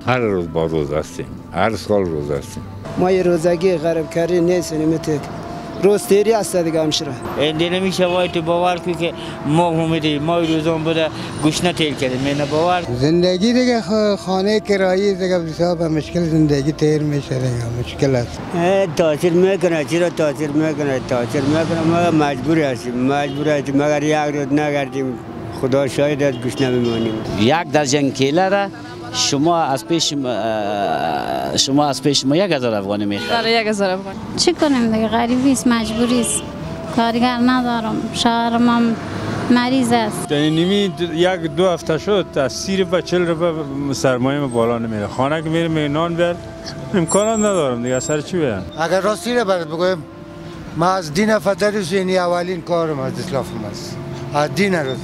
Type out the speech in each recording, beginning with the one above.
هر روز با روز هستیم، هر سال روز هستیم. ما یه روزگی غرب کاری نیستیم، روز تیری است دیگه همشره. دل میشه وای تو باور که ما اومدیم ما روزان بوده گوشت تیل کردیم من باور. زندگی دیگه خانه کرایی دیگه بسیار مشکل زندگی تیر میشه دیگه مشکل است. تاثیر میکنه، چرا تاثیر میکنه ما مجبور هستیم مگر یک روز نگردیم خدا شاید از گوشت نمیمونیم. یک درجن کیله را شما از پیش ما 1000 افغانی میخرید. آره 1000 افغانی. چی کنیم دیگه غریبی است مجبوری است. کارگر ندارم. شوهرم هم مریض است. نیمی یک دو هفته شد از 30 و 40 روپیه سرمایه بالا نمیره. خانه که میرم نان بیار امکانات ندارم دیگه سر چی بیان. اگر راستی رو برات بگم ما از دین فتری سینی اولین کارم از اسلافم است. از دین روز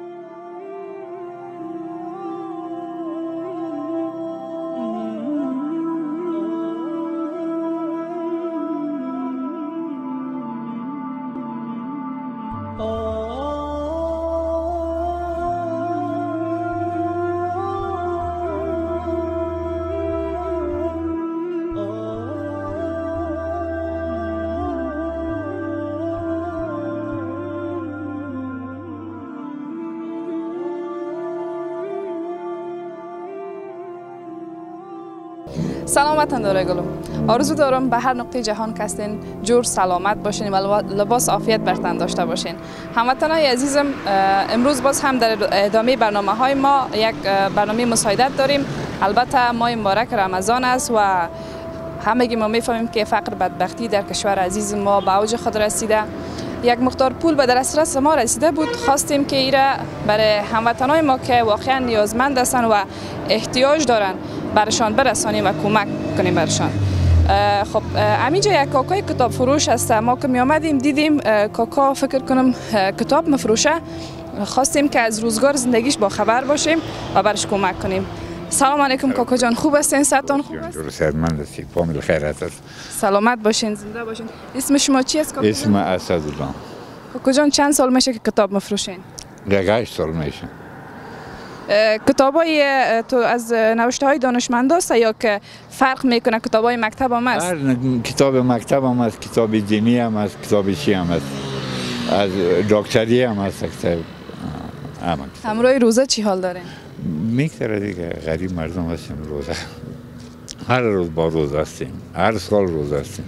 سلام وطندارای گلم، آرزو دارم به هر نقطه جهان که هستین جور سلامت باشین و لباس عافیت بر تن داشته باشین. هموطنای عزیزم، امروز باز هم در ادامه برنامه های ما یک برنامه مساعدت داریم. البته ماه مبارک رمضان است و همگی ما میفهمیم که فقر بدبختی در کشور عزیز ما به اوج خود رسیده. یک مقدار پول به دسترس ما رسیده بود، خواستیم که ایره برای هموطنای ما که واقعا نیازمند هستند و احتیاج دارن برشان برسانیم و کمک کنیم برشان. خب همینجا یک کاکای کتاب فروش هست. ما که می آمدیم دیدیم کاکا فکر کنم کتاب مفروشه. خواستیم که از روزگار زندگیش با خبر باشیم و برش کمک کنیم. سلام علیکم کاکا جان، خوب هستین؟ صحتتون خوب است؟ صحتمند هستید، فامیل خیرت است. سلامت باشین، زنده باشین. اسم شما چی است کاکا؟ اسم اسدالله. کاکا جان چند سال میشه که کتاب مفروشین؟ 8 سال میشه. کتابای تو از نوشته های دانشمند است یا که فرق میکنه کتابای مکتب هم است؟ کتاب مکتب هم است، کتاب دینی هم است، کتاب چی هم است، از دکتری هم است. همراه روزه چی حال دارین؟ میگذره دیگه، غریب مردم هستیم. روزه هر روز با روز هستیم، هر سال روز هستیم.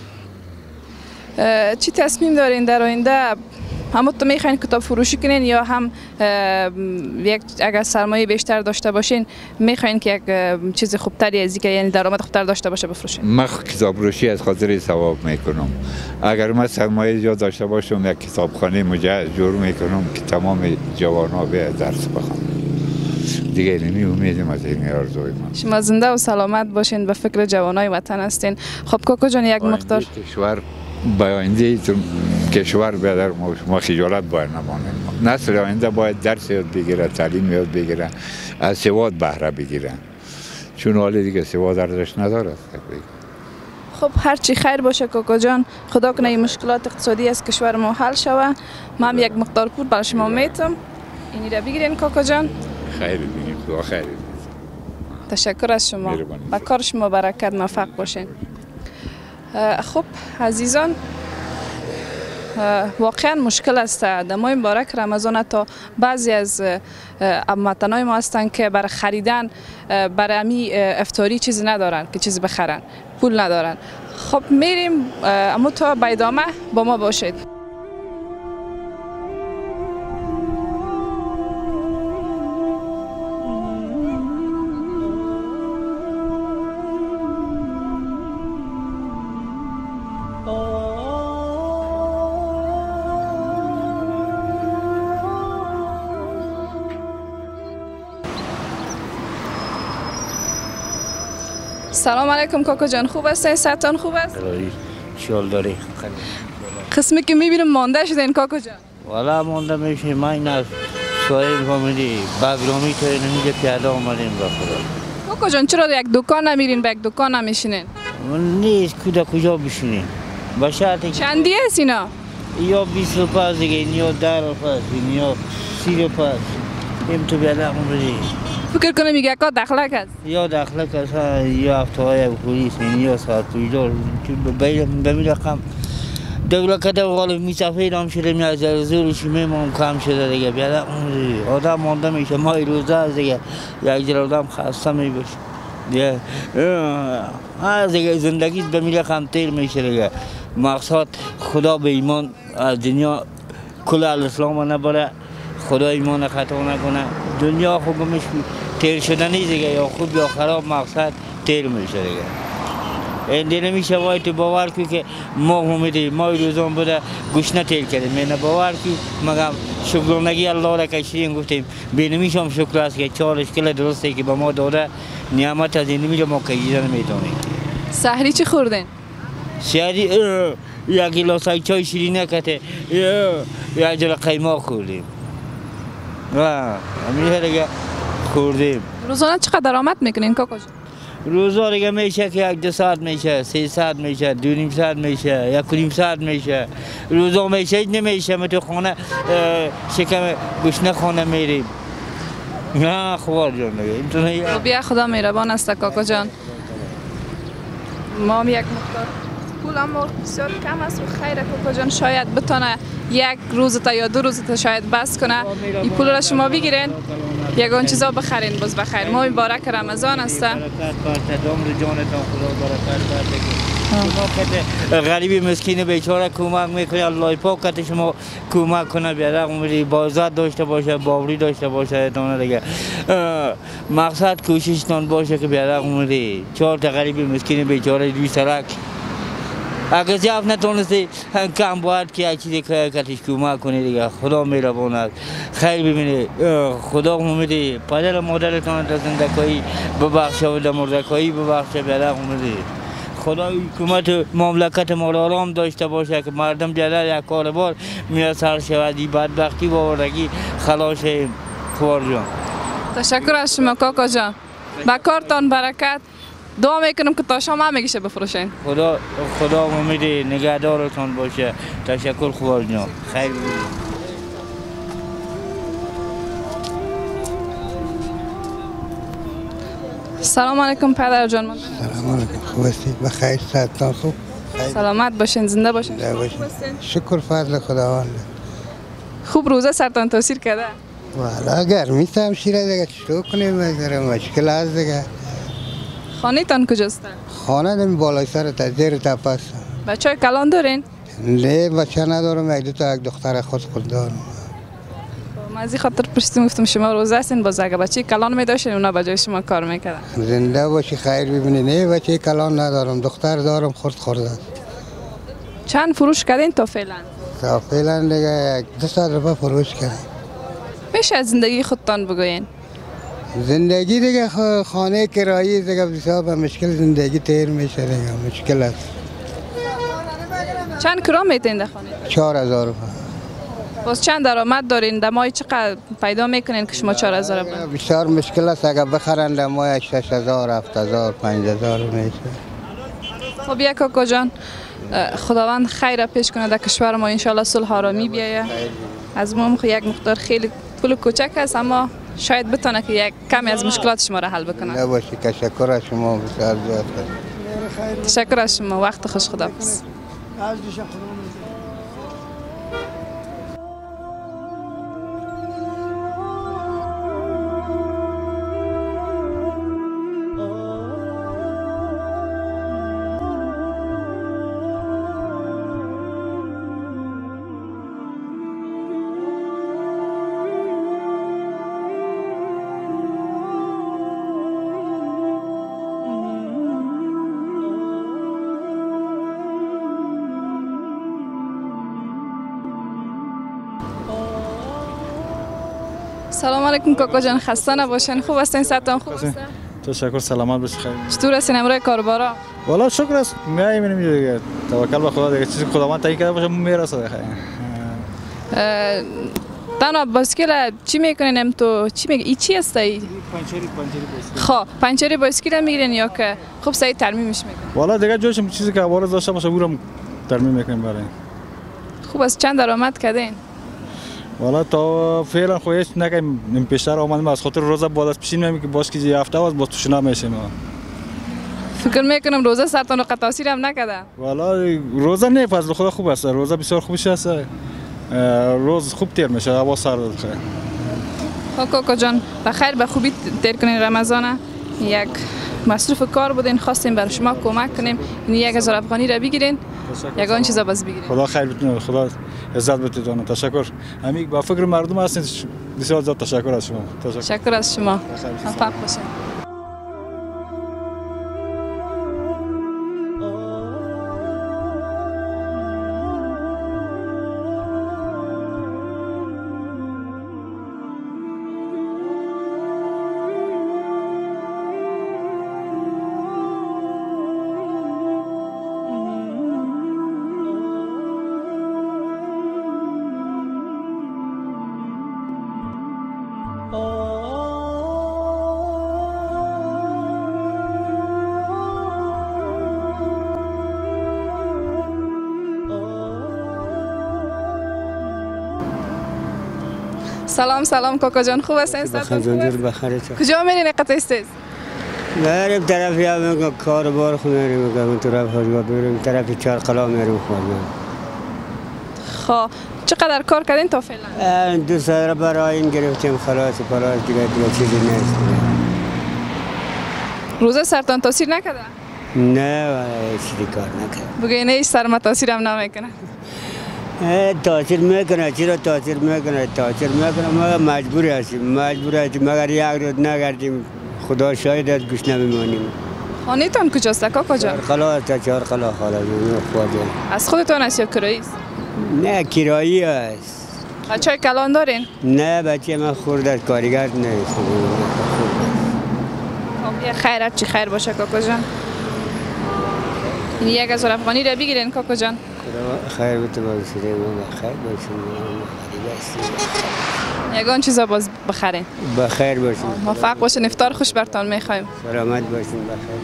چی تصمیم دارین در آینده؟ همون تو میخواین کتاب فروشی کنین یا هم یک اگر سرمایه بیشتر داشته باشین میخواین که یک چیز خوبتری از اینکه یعنی درآمد خوبتر داشته باشه بفروشین؟ من کتاب فروشی از خاطر ثواب میکنم. اگر من سرمایه زیاد داشته باشم یک کتابخانه مجهز جور میکنم که تمام جوانها به درس بخونن. دیگه نمی امیدیم از این آرزوی من. شما زنده و سلامت باشین، به فکر جوانای وطن هستین. خب کاکا جان یک مقدار کشور باینده کشور بیادر ما خجالت باید نمانیم. نسل آینده باید درس یاد بگیره، تعلیم یاد بگیره، از سواد بهره بگیره، چون حال دیگه سواد ارزش نداره. خب هرچی خیر باشه کاکا جان، خدا کنه این مشکلات اقتصادی از کشور ما حل شوه. من یک مقدار پول برای شما میتم، اینی را بگیرین کاکا جان. خیر بگیم، خدا خیر. تشکر از شما، با کار شما برکت، موفق باشین. خب عزیزان، واقعا مشکل است در ماه مبارک رمضان. تا بعضی از هموطنای ما هستند که برای خریدن برای امی افطاری چیزی ندارن که چیزی بخرن، پول ندارن. خب میریم، اما تا به ادامه با ما باشید. سلام علیکم کاکا جان، خوب هستین؟ صحتتون خوب است؟ چیال داری؟ قسمی که میبینم مانده شدین کاکا جان. والا مانده میشه، ما این از سویل فامیلی بگرامی تا اینجا پیاده آمدیم به خدا. کاکا جان چرا یک دکان نمیرین، به یک دکان نمیشینین؟ نیست کجا بشینیم؟ با شرطی چندی هست اینا؟ یا 20 روپیه دیگه، یا 10 روپیه، یا 30 روپیه. این تو پیاده آمدیم. فکر کنم یک دخلک است. یا دخلک است یا هفته‌های پلیس یا ساعت ویدور به می رقم دولت غالب می سفید هم شده می از زورش میمون کم شده دیگه بیاد آدم مانده میشه ما روزه از دیگه یک جل آدم خسته می بشه دیگه از دیگه زندگی به می رقم تیر میشه دیگه مقصد خدا به ایمان از دنیا کل الاسلام نبره خدا ایمان خطا نکنه دنیا خوبمش تیر شدنی دیگه یا خوب یا خراب مقصد تیر میشه دیگه این نمیشه وای تو باور کی که ما اومدیم ما روزان بوده گوش نتیل کردیم من باور کی مگم شکرانگی الله را کشیدیم گفتیم بینمیشم شکر است که چالش کله درسته که به ما داده نعمت از این نمیشه ما کشیدن نمیتونیم. سحری چی خوردین؟ سحری یک گیلاس چای شیرین نکته یک جل قیماق خوردیم و همین دیگه خوردیم. روزانه چقدر درآمد میکنین کاکا جان؟ روزا دیگه میشه که یک 2 ساعت میشه 3 ساعت میشه 2.5 ساعت میشه 1.5 ساعت میشه روزا میشه نمیشه ما تو خانه شکم گوشنه خانه میریم نه خوار جان دیگه بیا خدا مهربان است کاکا جان ما یک مقدار پول اما بسیار کم است و خیر کاکا جان شاید بتونه یک روز تا یا 2 روز تا شاید بس کنه این پول را شما بگیرین یگان چیزا بخرین باز بخیر ما مبارک رمضان است غریبی مسکین بیچاره کمک میکنه الله پاک کت شما کمک کنه بیاره عمری بازار داشته باشه باوری داشته باشه تونه دیگه مقصد کوششتان باشه که بیاره عمری 4 تا غریبی مسکین بیچاره روی سرک اگر جواب نتونستی کم باید که یک چیزی کتش کمک کنی دیگه خدا مهربان است خیر ببینی خدا اومدی پدر مادرتان در زندگی ببخشه و در مردگی ببخشه بیاره اومدی خدا حکومت مملکت ما را آرام داشته باشه که مردم بیادر یک کار بار میسر شود این بدبختی و آوردگی خلاص خوار جان. تشکر از شما کاکا جان با کارتان برکت دعا میکنم که تا شام همگیشه بفروشین. خدا امیدی نگهدارتان باشه. تشکر خوار جان. خیر سلام علیکم پدر جان. سلام علیکم. خوب هستید؟ بخیر صحتتان خوب؟ سلامت باشین زنده باشین. شکر فضل خداوند. خوب روزه سرتان تاثیر کرده؟ والا گرمی هم شیره دیگه چطور کنیم مشکل هست دیگه. خانه تان کجاست؟ خانه دمی بالای سر تا زیر تپه است. بچه های کلان دارین؟ نه بچه ندارم یک دختر خود دارم. من از این خاطر پرسیدم گفتم شما روزه هستین باز اگه بچه کلان می داشتین اونا به جای شما کار میکردن. زنده باشی خیر ببینی. نه بچه کلان ندارم دختر دارم خورده. چند فروش کردین تا فعلا؟ تا فعلا دیگه 200 روپیه فروش کردیم. میشه از زندگی خودتان بگوین؟ زندگی دیگه خانه کرایی دیگه بسیار به مشکل زندگی تیر میشه دیگه مشکل است. چند کرا میتین در خانه؟ 4000 روپیه. باز چند درآمد دارین؟ در ماه چقدر پیدا میکنین که شما 4000 روپیه؟ بسیار مشکل است اگه بخرن در ماه 6000 7000 5000 میشه. خب یک کاکا جان خداوند خیر پیش کنه در کشور ما ان شاء الله صلح آرامی بیایه. از ما یک مقدار خیلی پول کوچک است اما شاید بتونه که یک کمی از مشکلات شما را حل بکنه. نباشی تشکر از شما بسیار زیاد. تشکر از شما وقت خوش خداحافظ. سلام علیکم کاکا جان خسته نباشین خوب هستین صحتتان خوب است؟ تشکر سلامت باشی خیر. چطور هستین امروز کاربارا؟ والا شکر است میایم دیگه توکل به خدا دیگه چیزی خداوند تعیین کرده باشه میرسه دیگه. تنها بایسکل چی میکنین تو چی میگی چی است ای؟ پنچری بایسکل. خب پنچری بایسکل میگیرین یا که خوب صحیح ترمیمش میکنین؟ والا دیگه جوش چیزی که عوارض داشته باشه اونم ترمیم میکنیم برای. خوب است چند درآمد کردین؟ والا تا فعلا خو هیچ نکردیم، پیشتر آمدیم از خاطر روزه بعد از پیشین میگیم که باز که یه هفته باز توش نمیشیم. فکر میکنم روزه سرطان و تاثیر هم نکرده. والا روزه نه، فضل خدا خوب است، روزه بسیار خوبش است، روز خوب تیر میشه، هوا سرد خیر. کاکا جان بخیر به خوبی تیر کنین رمضان. یک مصروف کار بودین، خواستیم برای شما کمک کنیم، این 1000 افغانی را بگیرین، یگان چیزا باز بگیرین. خدا خیر بتونه، خدا عزت بده. تشکر. همین با فکر مردم هستین، بسیار زیاد تشکر از شما. تشکر از شما. موفق باشین. سلام کاکا جان، خوب هستین؟ بخیر. کجا میرین قطع استید؟ میریم طرف یا کار بار خو میریم، طرف حاجگاه میریم، طرف چارقلا میریم خواردن. خب چقدر کار کردین تا فعلا؟ 2 سال برای این گرفتیم، خلاص دیگه چیزی نیست. روزه سرطان تاثیر نکرده؟ نه چیزی کار نکرد. بگین هیچ سرما تاثیر هم نمیکنه؟ تاثیر میکنه. چرا تاثیر میکنه؟ ما مجبور هستیم مگر یک روز نگردیم خدا شاید از گوش نمیمانیم. خانه‌تان کجاست کاکا جان؟ چهارقلا خاله خواجه. از خودتان است یا کرایی است؟ نه کرایی است. بچه‌های کلان دارین؟ نه بچه من خورده کارگر نیست. خب خیرت چی خیر باشه کاکا جان. این 1000 افغانی را بگیرین کاکا جان. خیر بده باشید، خیر باشید. یگان چیزا باز بخرین. بخیر باشید. موفق باشین، افطار خوش برتان میخوایم. سلامت باشین. بخیر.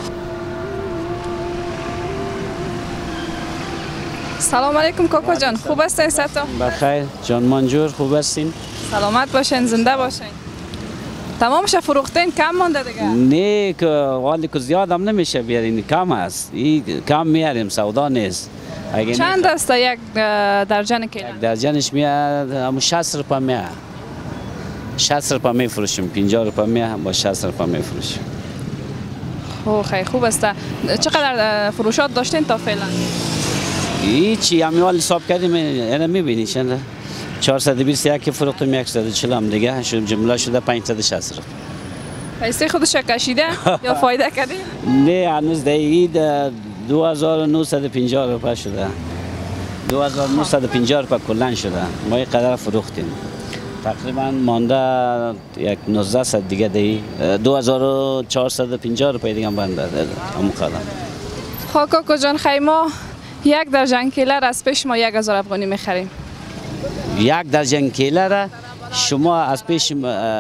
سلام علیکم کاکا جان، خوب هستین؟ سلام. بخیر جان منجور، خوب هستین؟ سلامت باشین، زنده باشین. تمامش فروختین؟ کم مونده دیگه؟ نه که والی که زیاد هم نمیشه بیارین، کم است. این کم میاریم، سودا نیست. چند است یک درجن کیله؟ یک درجنش میاد همون 60 روپیه میاد. 60 روپیه میفروشیم، 50 روپیه میاد، با 60 روپیه میفروشیم. خب خیلی خوب است. چقدر فروشات داشتین تا فعلا؟ هیچی، همیوال حساب کردیم، اینا میبینی چنده؟ 421 که فروختیم، 140 هم دیگه جمله شده 560 روپیه. پیسه خودش کشیده یا فایده کردی؟ نه هنوز دیگه 2950 روپیه شده. 2950 روپیه کلن شده. ما این قدر فروختیم. تقریبا مانده یک 19 صد دیگه دی 2450 روپیه دیگه بنده همون قدر. خب کاکا جان، خیما 1 درجن کیله را از پیش ما 1000 افغانی میخریم. 1 درجن کیله را شما از پیش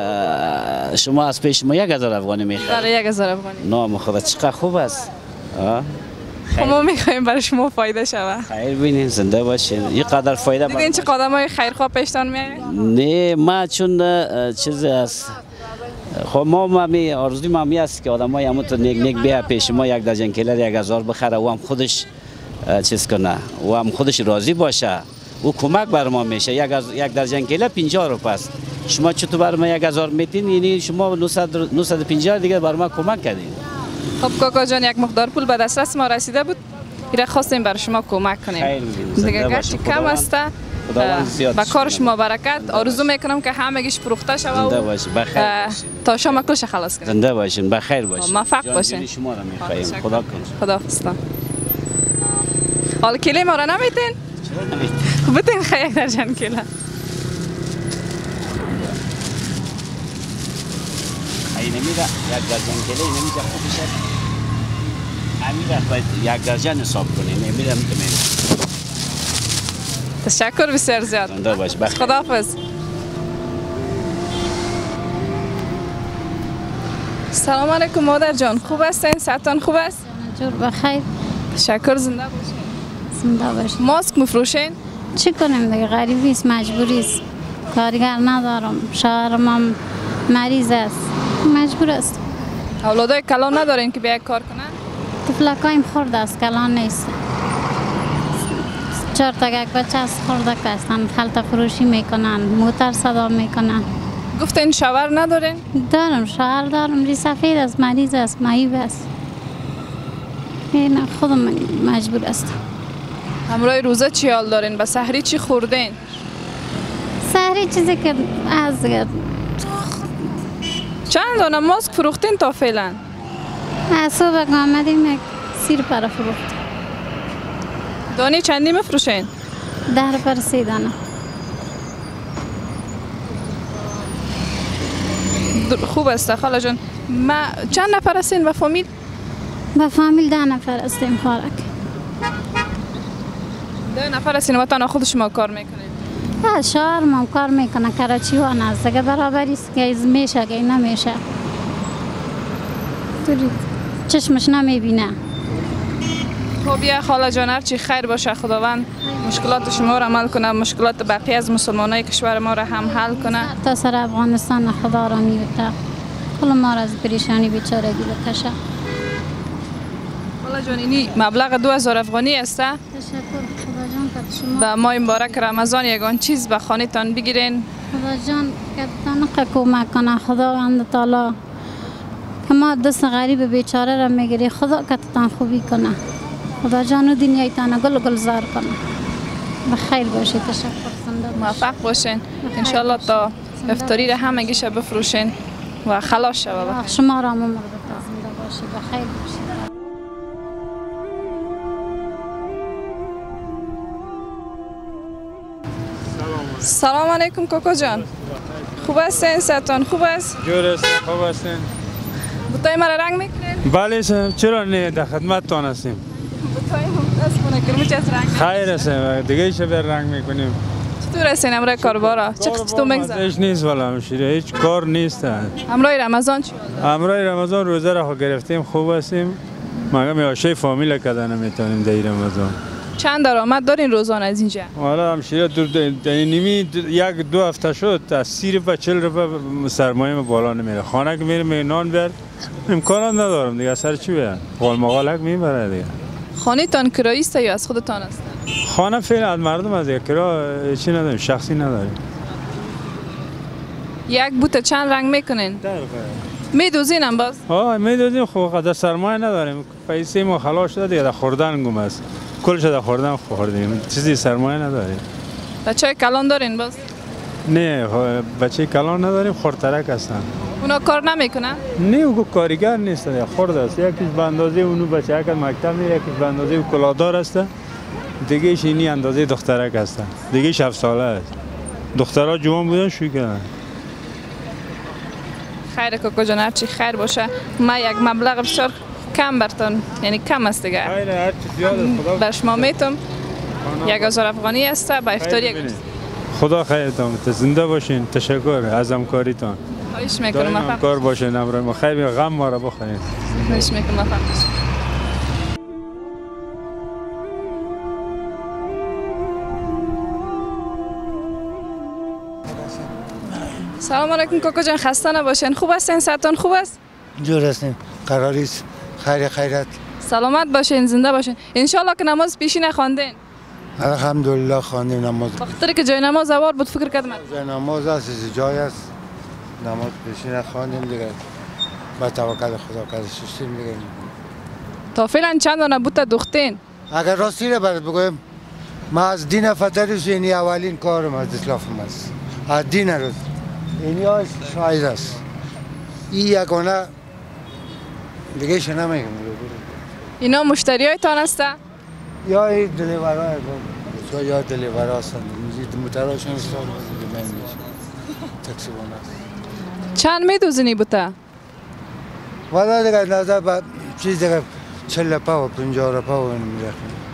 ما 1000 افغانی میخرید. برای 1000 افغانی. نام خدا چقدر خوب است. ما میخوایم برای شما فایده شود. خیر بینین، زنده باشین. این قدر فایده دیگه این چه قدمای خیرخواه پیشتان میاد؟ نه ما چون چیزی است. خب ما می آرزوی ما می است که آدمای همونطور نیک بیا پیش ما 1 درجن کیله 1000 بخره و هم خودش چیز کنه و هم خودش راضی باشه. او کمک بر ما میشه. 1 درجن کیله 50 روپیه است. شما چطور بر ما 1000 میتین، یعنی شما 950 دیگه بر ما کمک کردین. خب کاکا جان، یک مقدار پول به دسترس ما رسیده بود، ایره خواستیم برای شما کمک کنیم. دیگه گرچه کم است، با کار شما برکت. آرزو میکنم که همگیش فروخته شود و تا شما کلش خلاص کنیم. زنده باشین، بخیر باشین. موفق باشین. شما را میخوایم. خدا کنه. خدا حافظتان. حال کیله ما را نمیتین؟ خب بتین خیلی 1 درجن کیله. این نمیره 1 درجن کیله نمیره خوب شد. امیره باید 1 درجن حساب کنیم. نمیره میتونیم. تشکر بسیار زیاد. زنده باش. خداحافظ. سلام علیکم مادر جان، خوب هستین؟ صحتتان خوب است؟ جور بخیر. تشکر، زنده باشین. زنده باشین. ماسک میفروشین؟ چی کنیم دیگه، غریبی است، مجبوری است. کارگر ندارم، شوهرم هم مریض است، مجبور است. اولادای کلان ندارین که بیا کار کنن؟ طفلکایم خورد است، کلان نیست. 4 تا یک بچه از خردک هستن، خلطه فروشی میکنن، موتر صدا میکنن. گفتین شوهر ندارین؟ دارم، شوهر دارم، ری سفید است، مریض است، معیوب است. این خودم مجبور است. همراه روزه چی حال دارین؟ به سحری چی خوردین؟ سحری چیزی که از چند دانه ماسک فروختین تا فعلا؟ از صبح که آمدیم یک سیر پر فروخت. دانی چندی مفروشین؟ 10 پر 30 دانه. خوب است خاله جان. ما چند نفر هستین و فامیل؟ با فامیل 10 نفر هستیم فارک. 10 نفر هستین و تنها خود شما کار میکنین؟ ها شوهرم هم کار میکنه، کراچیوان است دیگه، برابری است که میشه که نمیشه. توری چشمش نمیبینه. خب یا خاله جان هرچی خیر باشه، خداوند مشکلات شما را حل کنه، مشکلات بقیه از مسلمانای کشور ما را هم حل کنه. تا سر افغانستان خدا را میوته، کل ما را از پریشانی بیچارگی بکشه. خاله جان اینی مبلغ 2000 افغانی است. تشکر خدا جان که شما به ماه مبارک رمضان یگان چیز به خانه تان بگیرین. خدا جان که تان کمک کنه، خداوند تعالی که ما دست غریب بیچاره را میگیری، خدا که تان خوبی کنه. خدا جان دنیای تان گل گلزار کنه. بخیر باشید، تشکر زنده موفق باشین. ان شاء الله تا افطاری را همگیش بفروشین و خلاص شوه. شما را عمر زنده باشید، بخیر باشید. سلام علیکم کوکو جان. خوب هستین؟ صحتتان خوب است؟ جور است، خوب هستین. بوتای مرا رنگ میکنین؟ بله صاحب، چرا نه، در خدمتتان هستیم. بوتای هم دست کنه کرمو چه از رنگ؟ خیر است، دیگه ایش بر رنگ میکنیم. چطور هستین امروز کاربارا؟ چطور میگذره؟ هیچ نیست والا مشیره، هیچ کار نیست. امروز رمضان چی؟ امروز رمضان روزه را گرفتیم، خوب هستیم. مگه میاشه فامیل کدا نمیتونیم در رمضان. چند درآمد دارین روزانه از اینجا؟ والا همشیره نیمی 1-2 هفته شد از 30 و 40 روپیه سرمایه بالا نمیره. خانه که میرم نان بیار امکانات ندارم دیگه، سر چی بیارم؟ قال مقالک میبره دیگه. خانه تان کرایی است یا از خودتان است؟ خانه فعلا از مردم از دیگه، کرا چی نداریم، شخصی نداریم. یک بوته چند رنگ میکنین؟ میدوزین هم باز؟ میدوزیم، خب قدر سرمایه نداریم، پیسه ما خلاص شده دیگه، در خوردن گم است. کلش در خوردن خوردیم، چیزی سرمایه نداریم. بچه کلان دارین باز؟ نه بچه کلان نداریم، خردترک هستن. اونا کار نمیکنن؟ نه او کارگر نیست، خرد است. یکیش به اندازه اونو بچه که مکتب میره، یکیش به اندازه کلادار است، دیگه ایش اینی اندازه دخترک هستن، دیگه ایش 7 ساله است. دخترها جوان بودن شوی کردن. خیر کوکو جان، هرچی خیر باشه. ما یک مبلغ بسیار کم برتون، یعنی کم است دیگه. خیر هرچی زیاد خدا بر شما میتونم 1000 افغانی است به افطاری. خدا خیرتان بده، زنده باشین. تشکر از همکاریتان. خواهش میکنم. موفق کار باشین. امروز ما خیر غم ما را بخورین. خواهش میکنم. موفق باشین. سلام علیکم کوکو جان، خسته نباشین. خوب هستین؟ صحتتان خوب است؟ جور هستیم، قراری است. خیر خیرت. سلامت باشین، زنده باشین. ان شاء الله که نماز پیشی نخواندین؟ الحمدلله خواندیم نماز. وقتی که جای نماز اوار بود فکر کردم. جای نماز است، جای است. نماز پیشی نخواندیم دیگه. با توکل خدا کار شستیم دیگه. تا فعلا چند دانه بوته دوختین؟ اگر راستی را برات بگویم، ما از دین فتریس اینی اولین کارم از اسلافم است. از دین روز. اینی ها شاید است. این یکانه دیگه ایش نمیگم. اینا مشتری های تان هسته؟ یا این دلیورا هستند، یا دلیورا هستند. موترهاشون استفاده من میشه. تاکسی بانه است. چند میدوزینی بوته؟ والا دیگه نظر به چیز دیگه 40 روپا و 50 روپا و این میرخیم.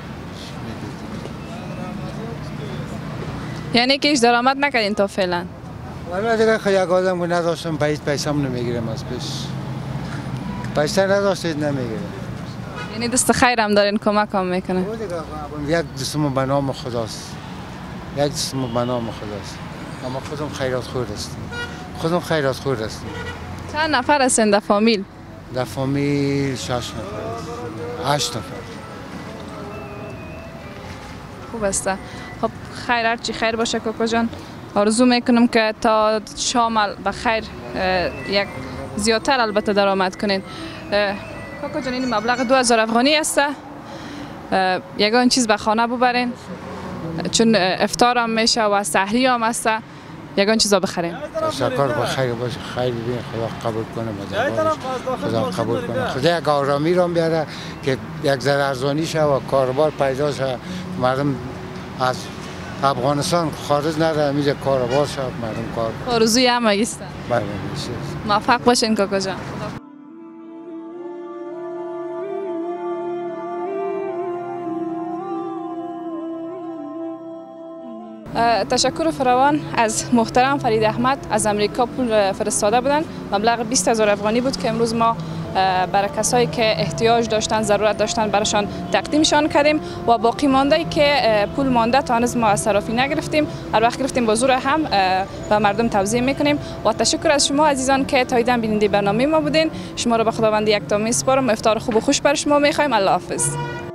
یعنی که ایش درآمد نکردین تا فعلا؟ والا دیگه یک آدم که نداشتم پیسم نمیگیرم از پیش. پیسه نداشتید نمیگیرم. یعنی دست خیرم دارین، کمک هم میکنه. یک دستمون به نام خداست. یک دستمون به نام خداست. اما خودم خیرات خورد هستم. خودم خیرات خورد هستم. چند نفر هستین در فامیل؟ در فامیل 6 نفر 8 نفر. خوب است. خب خیر، هرچی خیر باشه کاکا جان. آرزو میکنم که تا شام بخیر یک زیادتر البته درآمد کنین. کاکا جان این مبلغ 2000 افغانی است. یگان چیز به خانه ببرین چون افطار هم میشه و سحری هم است. یگان چیزا بخرین. تشکر، بخیر باشه، خیر ببین، خدا قبول کنه، خدا قبول کنه، خدا یک آرامی رو بیاره که یک ذره ارزانی شه و کاروبار پیدا شه، مردم از افغانستان خارج نره، میشه کاروبار شه، مردم کار. آرزوی همه است. بله، موفق باشین کاکا جان. تشکر فراوان از محترم فرید احمد از امریکا پول فرستاده بودن. مبلغ 20000 افغانی بود که امروز ما برای کسایی که احتیاج داشتن، ضرورت داشتن، براشان تقدیمشان کردیم و باقی مانده که پول مانده تا هنوز ما صرافی نگرفتیم. هر وقت گرفتیم با زور هم به مردم توزیع میکنیم و تشکر از شما عزیزان که تا دیدن بیننده برنامه ما بودین. شما رو به خداوند یک تا میسپارم. افطار خوب و خوش بر شما میخوایم. الله حافظ.